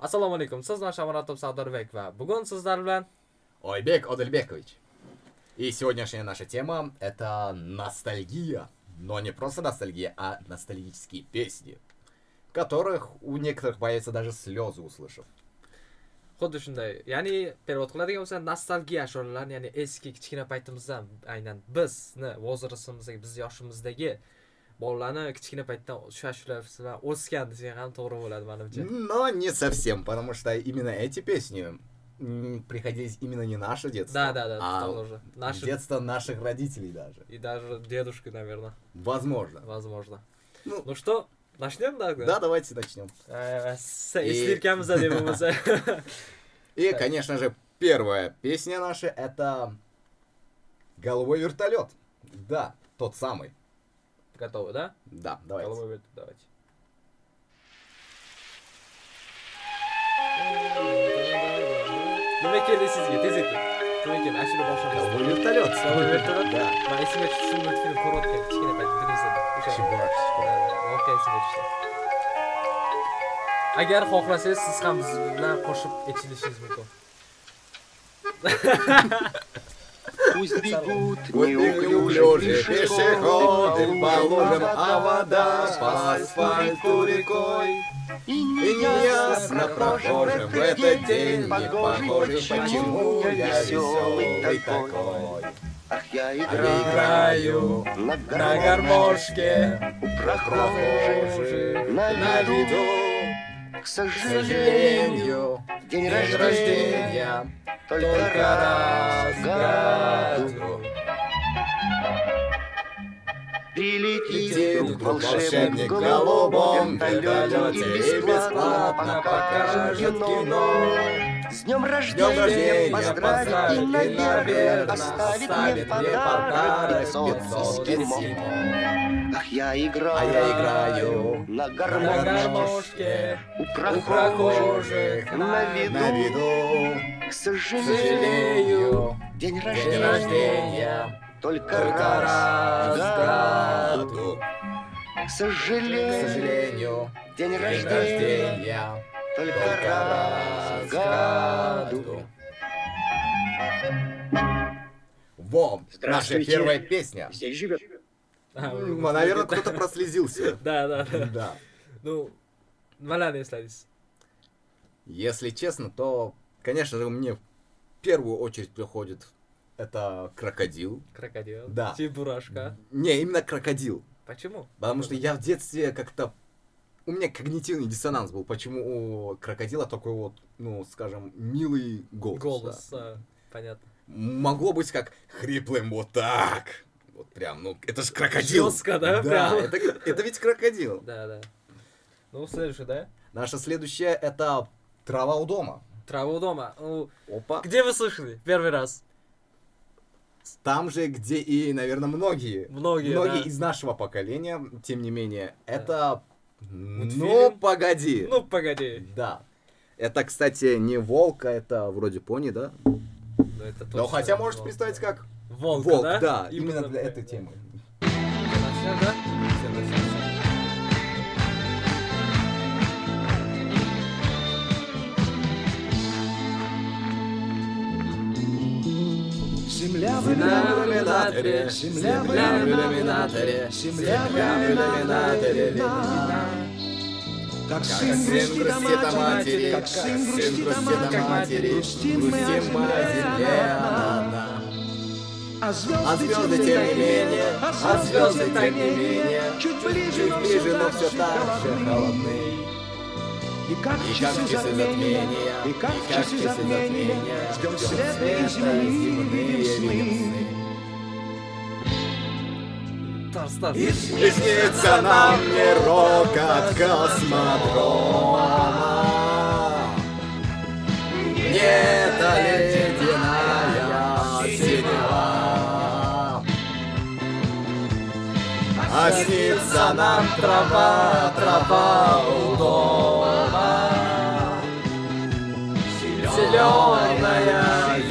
Assalomu alaykum. Siz Shomurodov Sardarbek va bugun sizlar bilan Ойбек Одельбекович. И сегодняшняя наша тема — это ностальгия. Но не просто ностальгия, а ностальгические песни, которых у некоторых появятся даже слезы, услышав. xuddi shunday. Ya'ni perevod qiladigan bo'lsa, nostalgiya ashulalar, ya'ni eski kichkina paytimizdan aynan bizni vozirasimizdagi, biz yoshimizdagi bolalarni kichkina paytdan shu ashulalar bilan o'sgan desak ham to'g'ri bo'ladi menimcha. Но не совсем, потому что именно эти песни приходились именно не наше детство, Да, а тоже. детство наших родителей даже. И даже дедушки, наверное. Возможно. Возможно. Ну что, начнем, да? Да, давайте начнем. И, конечно же, первая песня наша — это «Голубой вертолет». Да, тот самый. Готовы, да? Да, давайте. Голубой вертолет, давайте. Nima keldi sizga? Tez eting. Nima keldi? Ashula boshlaymiz. «Голубой вертолет». Голубой вертолет? Да. Men esimga tushdi, multfilm ko'rayotgan kichkina payt televizorda. Чебурашечка. Voqea esimga tushdi. Agar xohlasangiz, siz ham biz bilan qo'shib aytishingiz mumkin. Пусть бегут неуклюжие пешеходы по лужам, а вода по асфальту рекой. И И неясно прохожим в этот день не похожим, почему я веселый такой. Ах, я Я играю играю на на гармошке, у прохожих на на виду. К К сожалению, сожалению, день день рождения рождения только раз в году. Прилетит Летит вдруг волшебник волшебник в в голубом голубом вертолете вертолете и бесплатно покажет кино. С днем рождения поздравит и, наверное, оставит мне подарок 500 эскимо. Ах, я А я играю играю на на гармошке гармошке у у прохожих прохожих на на виду. виду. К К сожалению, сожалению, день день рождения рождения только только раз раз в в году. году. К К сожалению, сожалению, день день рождения рождения только только раз в раз в году. году. Во, наша Здравствуйте. первая песня. Здесь живет. Наверное, кто-то прослезился. Да. Да. Ну, nimalarni esladingiz? Если честно, то, конечно же, мне в первую очередь приходит это крокодил. Крокодил. Да. Чебурашка. Не, именно крокодил. Почему? Потому что я в детстве как-то... У меня когнитивный диссонанс был, почему у крокодила такой вот, ну, скажем, милый голос. Голос, да. понятно. Могло быть как хриплым вот так. Вот прям, ну, это же крокодил. Жестко, да, Да, прям? это ведь крокодил. Да. Ну, следующий, да? Наша следующая — это «Трава у дома». Трава у дома. Ну, Опа. где вы слышали первый раз? Там же, где и, наверное, многие Многие, да. из нашего поколения, тем не менее, это... Ну, Мультфильм? погоди. Ну, погоди. Да. Это, кстати, не волк, а это вроде пони, да? Ну, это Но точно хотя можешь волк. представить как Волк, волк, да? да, именно для так, этой да. темы. Начнем, да? Всё. Земля в иллюминаторе, земля в иллюминаторе, земля в иллюминаторе, как как сын сын грустит о матери, как сын грустит о матери, грустим мы о земле одна. А А звезды, звезды, тем не менее, а звезды, тем не менее, чуть ближе, чуть ближе, но все так же холодны. И как И как часы затмения, и как часы затмения, ждем светлые земные весны. Стас. И снится нам мирок от космодрома. Не-то ледяная синева, а снится нам трава у дома. Зеленая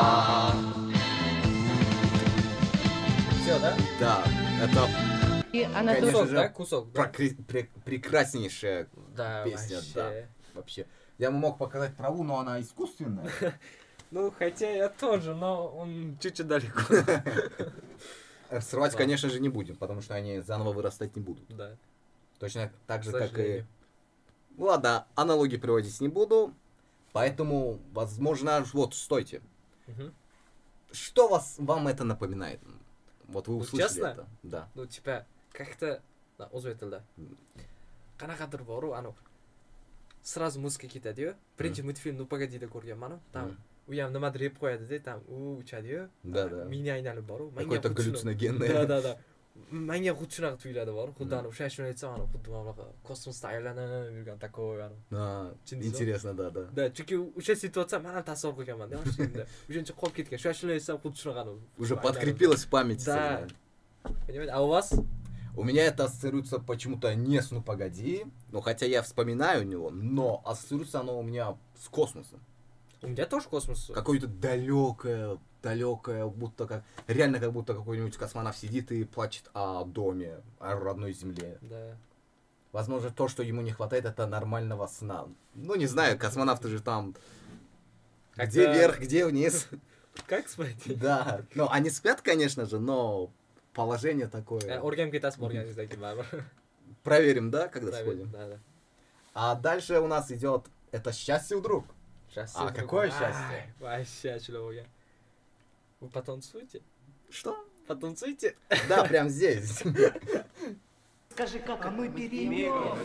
трава. Все, да? Да, это... И Она Конечно Кусок, же, да, кусок. Да, прекраснейшая да, песня, вообще. вообще. Я бы мог показать траву, но она искусственная. Ну, хотя я тоже, но он чуть-чуть далеко. Срывать, Да. конечно же, не будем, потому что они заново вырастать не будут. Да. Точно так К же, как и... сожалению. Ладно, аналогии приводить не буду, поэтому, возможно, вот, стойте. Мгм. Что вам это напоминает? Вот вы Ну, услышали честно? это. Да. Ну, типа, как-то... Да, o'zbek tilida. Qanaqadir boru, сразу muzika ketadi-yu. Birinchi multfilm "Ну погоди"da ko'rganman-u. Там u ham nimadir yeb qo'yadi-da, там uchadi-yu. Да, да. Miyni aylanib boru. Какой-то галлюциногенный. Да. Menga xuddi shunaqa tuyuladi bor. Xuddi o'sha aytsam, xuddi mana bunaqa kosmosda aylanib yurgan такой. Интересно, да. Да, chunki o'sha situatsiya men ham tasavvur qilganman-da yoshligimda. O'shancha qolib ketgan. Shuni aytsam xuddi shunaqa. Уже подкрепилась в памяти. Да. сознание. Понимаете? А у вас? У меня это ассоциируется почему-то не с «Ну погоди», ну хотя я вспоминаю него, но ассоциируется оно у меня с космосом. У меня тоже космос. Какое-то далекое, будто как... Реально как будто какой-нибудь космонавт сидит и плачет о доме, о родной земле. Да. Возможно, то, что ему не хватает, это нормального сна. Ну, не знаю, космонавты же там... Где Как-то- вверх, где вниз. Как спать? Да. Ну, они спят, конечно же, но положение такое. O'rganib ketasiz borganingizdagi baribir. Проверим, да, когда Правильно, сходим? да. А дальше у нас идет «Это счастье вдруг». Счастье. А какое счастье? Вообще, человек. Вы потанцуете? Что? Потанцуйте. Да, прям здесь. Скажи, как мы перейдем.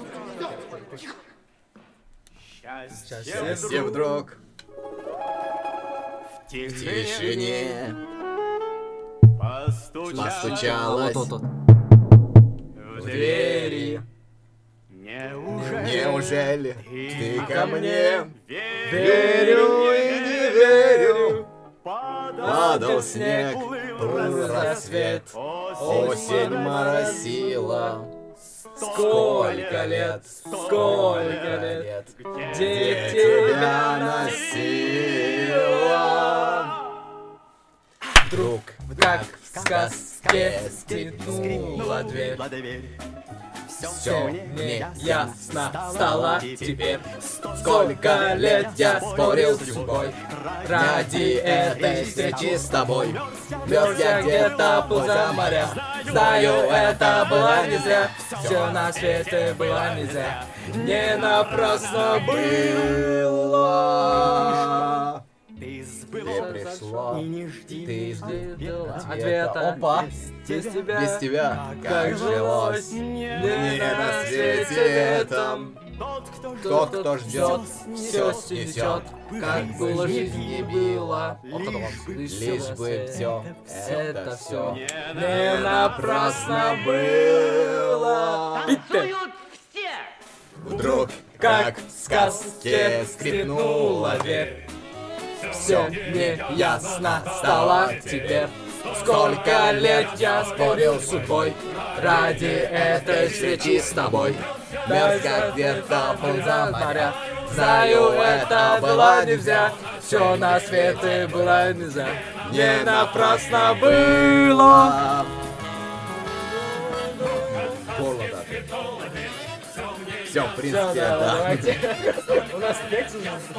Счастье вдруг В в тишине постучалась постучалась в двери. Неужели ты ко мне верю и не верю? Падал снег, плыл рассвет, осень моросила. Сколько лет, где тебя носила? Вдруг, как в сказке, скрипнула дверь. Все мне ясно стало теперь. Сколько лет я спорил с судьбой ради этой встречи с тобой. Мерз я где-то плыл за моря. Знаю, это было не зря. Все на свете было не зря. Не напрасно было. Ты пришла, ты ждала ответа. Опа, Без тебя. без тебя Как жилось не на свете этом. Тот, кто ждет, все снесет, как было в жизни было. Лишь бы все это все не напрасно было. Танцуют все! Вдруг, как в сказке, скрипнула дверь. Все мне ясно стало теперь. Сколько лет я спорил с судьбой ради этой встречи с тобой. Мерз как где-то плыл за моря. Знаю, это было нельзя. Все на свете было нельзя. Не напрасно было. Горло, да. Все, в принципе, да. Давайте. У нас текст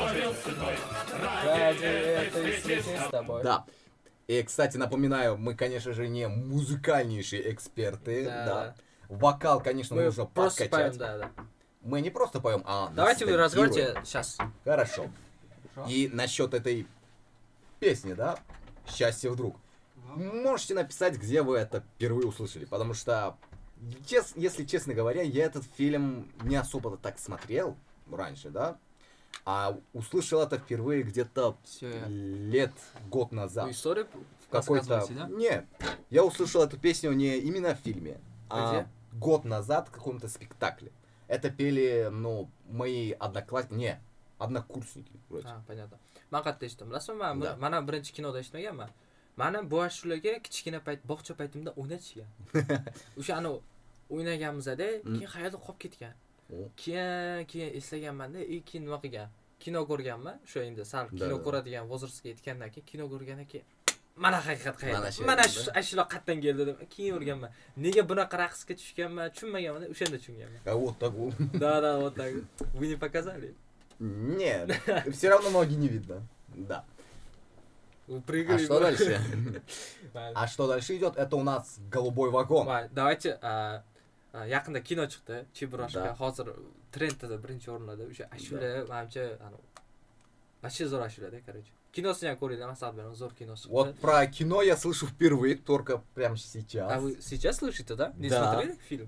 ради этой встречи с тобой. Да. И, кстати, напоминаю, мы, конечно же, не музыкальнейшие эксперты. Да, Да. Вокал, конечно, Мы нужно просто подкачать. поем, да. Мы не просто поем, а Давайте вы ностальгируем. разговаривайте сейчас. Хорошо. И насчет этой песни, да, «Счастье вдруг». Можете написать, где вы это впервые услышали, потому что, если честно говоря, я этот фильм не особо так смотрел раньше, да, а услышал это впервые где-то год назад. Историю В какой-то... рассказываете, да? Не, я услышал эту песню не именно в фильме, а Где? год назад в каком-то спектакле. Это пели, ну, мои однокурсники. Вроде. Ha, понятно. Men qayerda eshitdim. Bilasizmi? Да. Mana birinchi kinoda eshitmaganman. Mani bu ashulaga kichkina payt bog'cha paytimda o'ynatishgan. O'sha o'ynaganmiz-da, keyin xayolda qolib ketgan. Keyin eslaganman-da, keyin nima qilgan? Kino ko'rganman. O'sha endi sal kino Да. ko'radigan возрастga yetgandan keyin kino ko'rgandan keyin mana haqiqat Mana qayerda shu mana yerda. shu ashula qayerdan keldi deb keyin o'rganman nega bunaqa raqsga tushganman tushunmaganman o'shanda tushunganman А вот так вот. да вот так вы не показали Нет, все равно ноги не видно. Да. вы прыгали А что дальше? Mayli. А что дальше идет? Это у нас голубой вагон. Mayli, давайте yaqinda kino chiqdi Chebroshka Да. hozir trendda birinchi o'rinlarda o'sha ashula menimcha вообще zo'r ashulada короче kinosini ham ko'ringlar maslahat beraman zo'r kino chiqdi Вот про кино я слышу впервые, только прямо сейчас. а вы сейчас слышите да не Да. смотрели фильм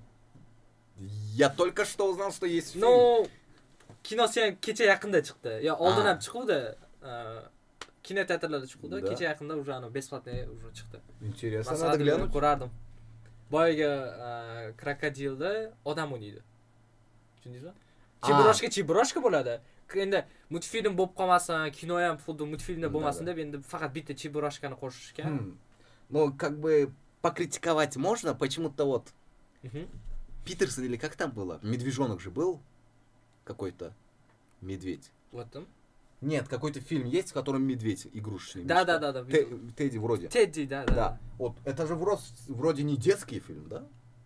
Я только что узнал, что есть фильм. no kinosi ham kecha yaqinda chiqdi yo oldin ham chiquvdi kinoteatrlarda chiquvdi Да. kecha yaqinda уже бесплатный уже chiqdi Интересно, maslahat надо berib глянуть. ko'rardim boyagi krokodilda odam o'ynaydi tushundingizmi chebroshka bo'ladi endi multfilm bo'lib qolmasin kino ham xuddi multfilmda bo'lmasin deb endi faqat bitta chebroshkani qo'shishgan Ну, как бы покритиковать можно, почему-то вот Питерсон или как там было? Медвежонок же был какой-то медведь. вот там Нет, какой-то фильм есть, в котором медведь игрушечный. да мишка. Тедди вроде. Тедди Да. Вот это же вроде не детский фильм, да?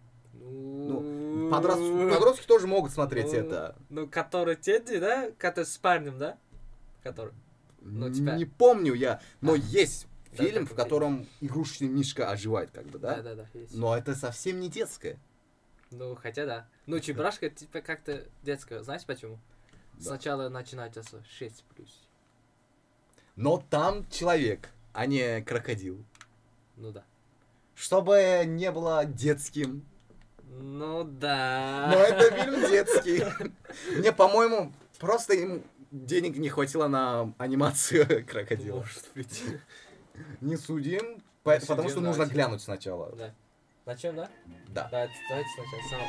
Ну, подростки тоже могут смотреть это. ну который Тедди да который с парнем да который Ну, типа- Не помню я, но есть Да, фильм, такой в котором игрушечный мишка оживает, как бы, да? да есть. Но это совсем не детское. Ну, хотя да. Ну, чебурашка, типа, как-то детская. Знаете почему? Да. Сначала начинается с 6+. Но там человек, а не крокодил. Ну да. Чтобы не было детским. Ну да. Но это фильм детский. Мне, по-моему, просто им денег не хватило на анимацию крокодила. Может быть. Не судим, потому что судим, нужно давайте. глянуть сначала. Да. Начнем, да? Да. Давайте сначала сам.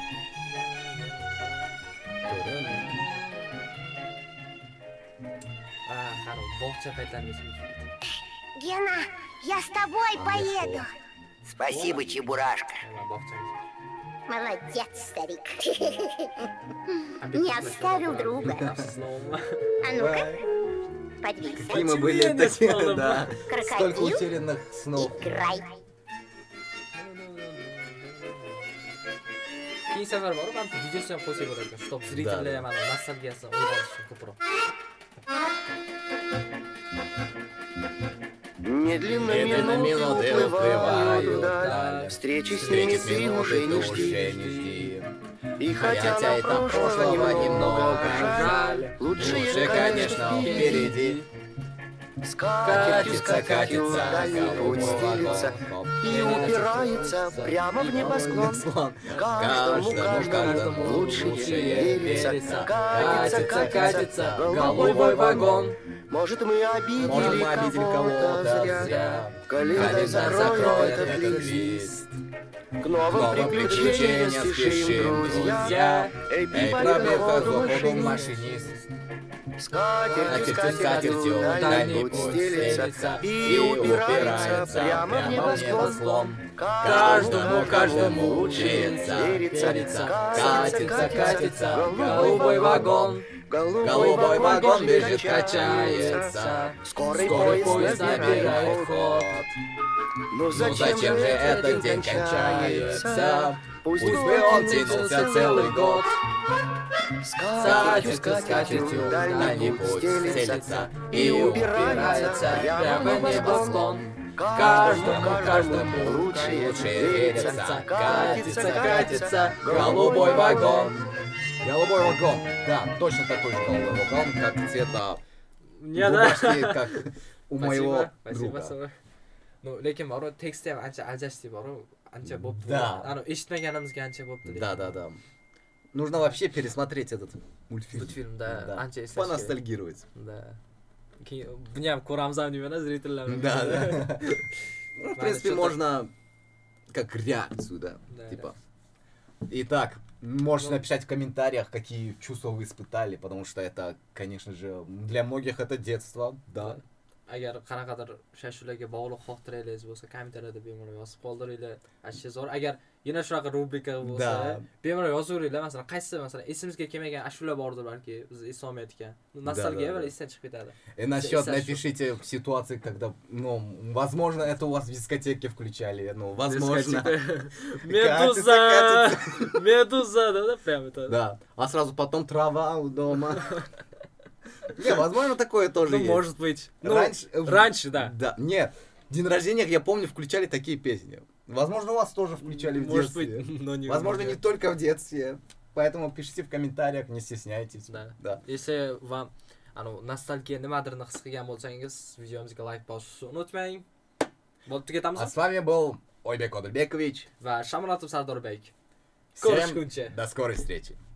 Хорошо. Бокча пайтарни Гена, я с тобой поеду. Спасибо, Чебурашка. Молодец, старик. Не оставил друга. А ну-ка, подвигайся. Какие мы были Потерянный такие, снова, да. Столько Крокодил, утерянных снов. играй. Keyin safar borib ham videosi ham qo'ysak bo'lar ekan, чтоб zritellar ham nostalgiyasini uyg'onishi ko'proq. Медленно Медленно минуты минуты уплывают уплывают вдаль. вдаль. Встречи с ними ты уже не жди. И хотя Хотя и на там прошлого немного жаль, жаль, лучше, конечно, впереди. Скатертью, скатертью, дальний путь стелится и упирается прямо в небосклон. Каждому лучше верится. Катится голубой вагон. Может, мы обидели кого-то зря. Календарь закроет этот лист. К новым приключениям спешим, друзья. Эй, прибавь ходу, машинист. Скатертью дальний путь стелится и упирается прямо в небосклон. Каждому лучше верится. Катится голубой вагон. Голубой вагон бежит, качается. Скорый поезд набирает ход. Ну Зачем же этот день кончается? Пусть бы он тянулся целый год. Скатертью дальний путь стелится и упирается прямо в небосклон. Каждому лучше верится. Катится голубой вагон. Голубой вагон. Да, точно такой же голубой вагон, как цвета Не, да. бумажки, как у моего Спасибо, друга. Ну, lekin bor, teksti ham ancha aljashli bor, ancha bo'pti. Да. Eshitmaganimizga ancha bo'pti. Да. Нужно вообще пересмотреть этот мультфильм. Mультfilm, да, ancha eslash kerak. Поностальгировать. Да. Keyin buni ham ko'ramiz ham deyman, zritellar. Да. Ну, в принципе, что-то- можно как реакцию, да. Да, Типа. Итак, можете написать в комментариях, какие чувства вы испытали, потому что это, конечно же, для многих это детство, да. agar qanaqadir shularga bog'liq xotiralaringiz bo'lsa, kommentariyada bemalol yozib qoldiringlar. Ashyo zo'r. Agar yana shunaqa rubrika bo'lsa, bemalol yozaveringlar. Masalan, qaysi esimizga kelmagan ashula bordir balki, biz eslolmayotgan. Nostalgiya bilan esdan chiqib ketadi. И насчет напишите ситуации, когда, ну, возможно, это у вас в дискотеке включали, ну, возможно. Медуза, да, прямо это. Да. А сразу потом трава у дома. Не, возможно, такое тоже есть. Может быть. Раньше, да. Да, нет. День рождения, я помню, включали такие песни. Возможно, у вас тоже включали в детстве. Может быть, но не. Возможно, не только в детстве. Поэтому пишите в комментариях, не стесняйтесь. Да. Если вам nostalgiya nimadirni his qilgan bo'lsangiz, videomizga like bosishni unutmang. Bo'lib tugatamiz. А с вами был Ойбек Одельбекович va Shamuratov Sardorbek. Всем до скорой встречи.